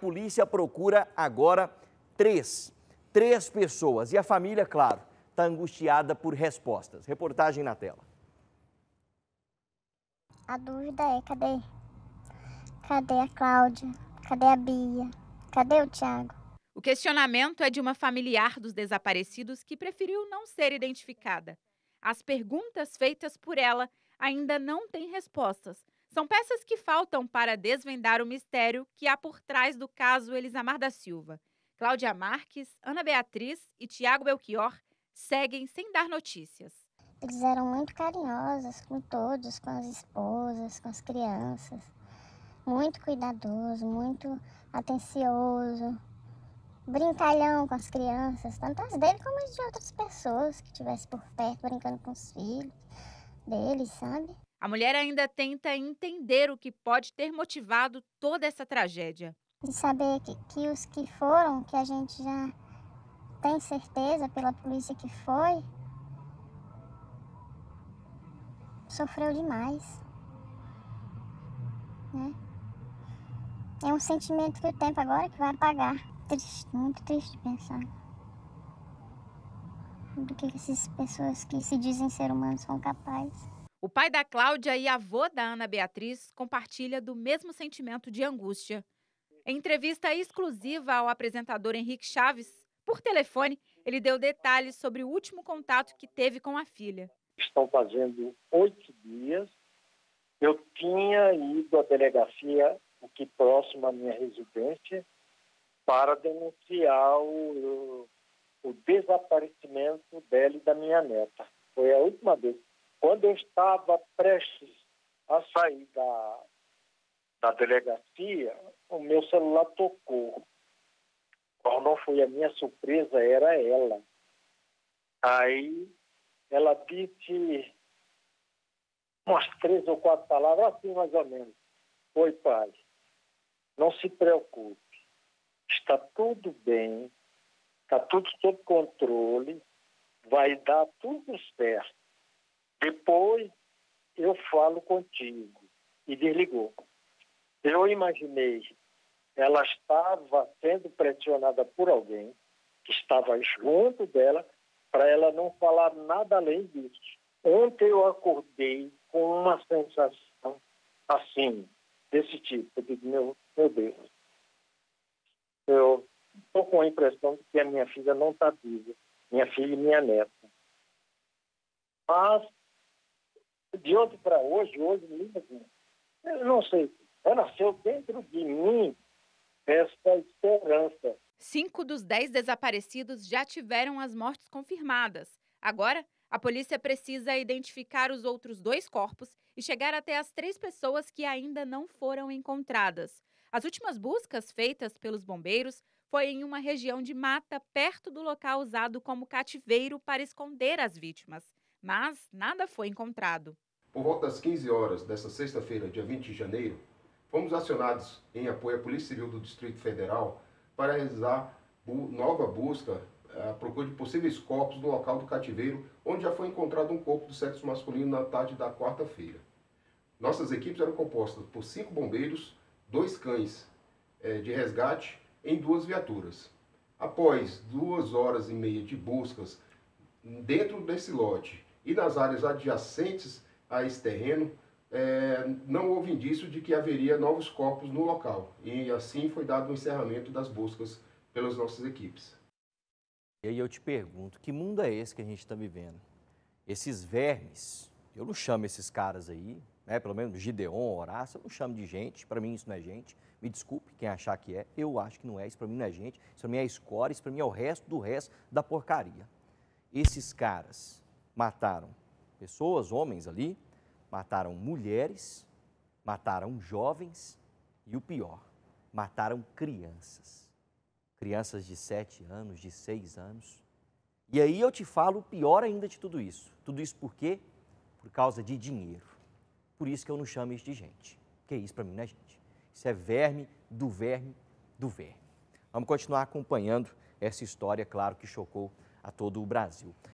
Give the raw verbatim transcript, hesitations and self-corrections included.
polícia procura agora três, três pessoas. E a família, claro, está angustiada por respostas. Reportagem na tela. A dúvida é, cadê? Cadê a Cláudia? Cadê a Bia? Cadê o Thiago? O questionamento é de uma familiar dos desaparecidos que preferiu não ser identificada. As perguntas feitas por ela ainda não têm respostas. São peças que faltam para desvendar o mistério que há por trás do caso Elisamar da Silva. Cláudia Marques, Ana Beatriz e Tiago Belchior seguem sem dar notícias. Eles eram muito carinhosos com todos, com as esposas, com as crianças. Muito cuidadoso, muito atencioso. Brincalhão com as crianças, tanto as dele como as de outras pessoas que estivessem por perto, brincando com os filhos deles, sabe? A mulher ainda tenta entender o que pode ter motivado toda essa tragédia. De saber que, que os que foram, que a gente já tem certeza pela polícia que foi, sofreu demais, né? É um sentimento que o tempo agora que vai apagar. Triste, muito triste de pensar. Do que essas pessoas que se dizem ser humanos são capazes. O pai da Cláudia e avô da Ana Beatriz compartilha do mesmo sentimento de angústia. Em entrevista exclusiva ao apresentador Henrique Chaves, por telefone, ele deu detalhes sobre o último contato que teve com a filha. Estão fazendo oito dias. Eu tinha ido à delegacia aqui próximo à minha residência para denunciar o, o desaparecimento dela e da minha neta. Foi a última vez. Quando eu estava prestes a sair da, da delegacia, o meu celular tocou. Qual não foi a minha surpresa, era ela. Aí ela disse umas três ou quatro palavras, assim mais ou menos. Oi, pai, não se preocupe. Está tudo bem, está tudo sob controle, vai dar tudo certo. Depois eu falo contigo. E desligou. Eu imaginei, ela estava sendo pressionada por alguém que estava junto dela para ela não falar nada além disso. Ontem eu acordei com uma sensação assim, desse tipo. Eu digo, meu, meu Deus. Eu estou com a impressão de que a minha filha não está viva, minha filha e minha neta. Mas, de ontem para hoje, hoje mesmo, eu não sei, nasceu dentro de mim essa esperança. Cinco dos dez desaparecidos já tiveram as mortes confirmadas. Agora, a polícia precisa identificar os outros dois corpos e chegar até as três pessoas que ainda não foram encontradas. As últimas buscas feitas pelos bombeiros foi em uma região de mata perto do local usado como cativeiro para esconder as vítimas. Mas nada foi encontrado. Por volta das quinze horas desta sexta-feira, dia vinte de janeiro, fomos acionados em apoio à Polícia Civil do Distrito Federal para realizar nova busca à procura de possíveis corpos no local do cativeiro, onde já foi encontrado um corpo do sexo masculino na tarde da quarta-feira. Nossas equipes eram compostas por cinco bombeiros, dois cães é, de resgate em duas viaturas. Após duas horas e meia de buscas dentro desse lote e nas áreas adjacentes a esse terreno, é, não houve indício de que haveria novos corpos no local. E assim foi dado o encerramento das buscas pelas nossas equipes. E aí eu te pergunto, que mundo é esse que a gente está vivendo? Esses vermes, eu não chamo esses caras aí, né, pelo menos Gideon, Horácio, eu não chamo de gente, para mim isso não é gente. Me desculpe quem achar que é, eu acho que não é, isso para mim não é gente, isso para mim é escória, isso para mim é o resto do resto da porcaria. Esses caras mataram pessoas, homens ali, mataram mulheres, mataram jovens e o pior, mataram crianças. Crianças de sete anos, de seis anos. E aí eu te falo o pior ainda de tudo isso. Tudo isso por quê? Por causa de dinheiro. Por isso que eu não chamo isso de gente. Porque isso para mim não é gente. Isso é verme do verme do verme. Vamos continuar acompanhando essa história, claro, que chocou a todo o Brasil.